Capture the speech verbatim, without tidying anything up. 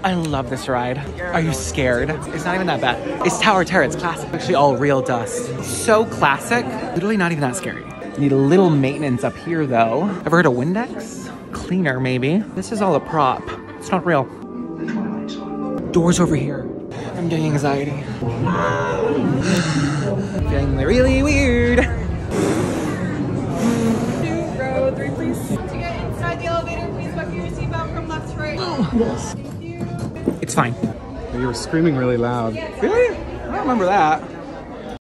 I love this ride. Are you scared? It's not even that bad. It's Tower Terror, it's classic. Actually all real dust. So classic, literally not even that scary. Need a little maintenance up here though. Ever heard of Windex? Cleaner maybe. This is all a prop. It's not real. Doors over here. I'm getting anxiety. Feeling really weird. Two, row three, please. To get inside the elevator, please buckle your seatbelt from left to right. Yes. Thank you. It's fine. You were screaming really loud. Really? I don't remember that.